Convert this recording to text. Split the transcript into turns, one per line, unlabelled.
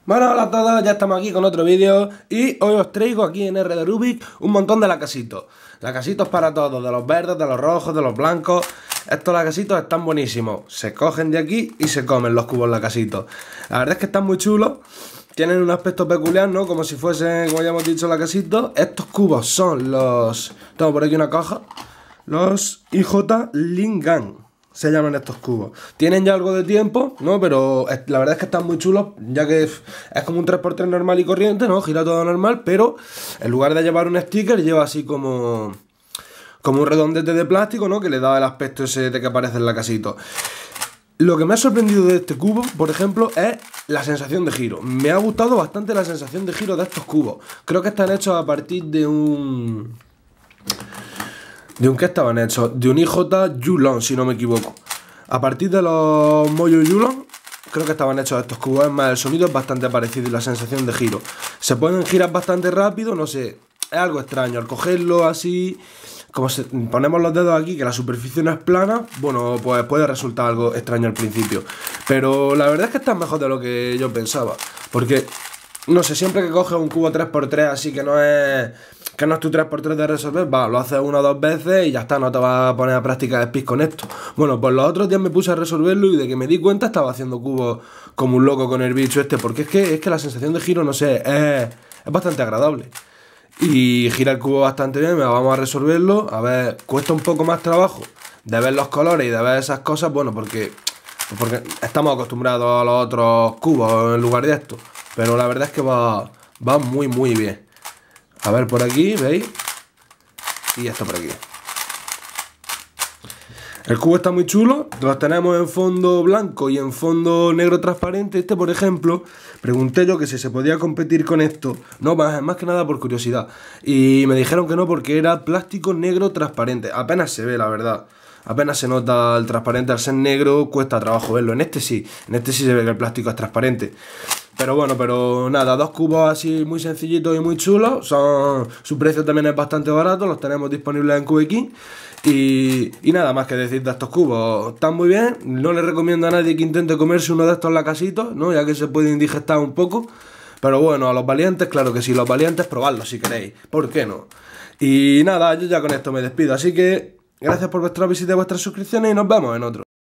Bueno, hola a todos, ya estamos aquí con otro vídeo y hoy os traigo aquí en R de Rubik un montón de lacasitos. Lacasitos para todos, de los verdes, de los rojos, de los blancos. Estos lacasitos están buenísimos. Se cogen de aquí y se comen los cubos lacasitos. La verdad es que están muy chulos. Tienen un aspecto peculiar, ¿no? Como si fuesen, como ya hemos dicho, lacasitos. Estos cubos son los... Tengo por aquí una caja. Los IJ Lingan se llaman estos cubos. Tienen ya algo de tiempo, ¿no? Pero la verdad es que están muy chulos, ya que es como un 3x3 normal y corriente, ¿no? Gira todo normal, pero en lugar de llevar un sticker, lleva así como un redondete de plástico, ¿no? Que le da el aspecto ese de que aparece el lacasito. Lo que me ha sorprendido de este cubo, por ejemplo, es la sensación de giro. Me ha gustado bastante la sensación de giro de estos cubos. Creo que están hechos a partir de un... ¿De un qué estaban hechos? De un IJ Yulon, si no me equivoco. A partir de los Moyo Yulon, creo que estaban hechos estos cubos. Es más, el sonido es bastante parecido y la sensación de giro. Se pueden girar bastante rápido, no sé. Es algo extraño. Al cogerlo así, como ponemos los dedos aquí, que la superficie no es plana, bueno, pues puede resultar algo extraño al principio. Pero la verdad es que está mejor de lo que yo pensaba. Porque, no sé, siempre que coges un cubo 3x3 así que no es tu 3x3 de resolver, va, lo haces una o dos veces y ya está, no te vas a poner a practicar speed con esto. Bueno, pues los otros días me puse a resolverlo y de que me di cuenta estaba haciendo cubos como un loco con el bicho este, porque es que la sensación de giro, no sé, es bastante agradable. Y gira el cubo bastante bien, vamos a resolverlo. A ver, cuesta un poco más trabajo de ver los colores y de ver esas cosas, bueno, porque estamos acostumbrados a los otros cubos en lugar de esto. Pero la verdad es que va muy bien. A ver por aquí, ¿veis? Y esto por aquí. El cubo está muy chulo, los tenemos en fondo blanco y en fondo negro transparente. Este, por ejemplo, pregunté yo que si se podía competir con esto. No, más que nada por curiosidad. Y me dijeron que no porque era plástico negro transparente. Apenas se ve, la verdad. Apenas se nota el transparente. Al ser negro cuesta trabajo verlo. En este sí se ve que el plástico es transparente. Pero bueno, pero nada, dos cubos así muy sencillitos y muy chulos. Su precio también es bastante barato, los tenemos disponibles en QX. Y nada más que decir de estos cubos. Están muy bien, no les recomiendo a nadie que intente comerse uno de estos lacasitos, ¿no? Ya que se puede indigestar un poco. Pero bueno, a los valientes, claro que sí, los valientes, probadlos si queréis, ¿por qué no? Y nada, yo ya con esto me despido, así que gracias por vuestra visita y vuestras suscripciones y nos vemos en otro.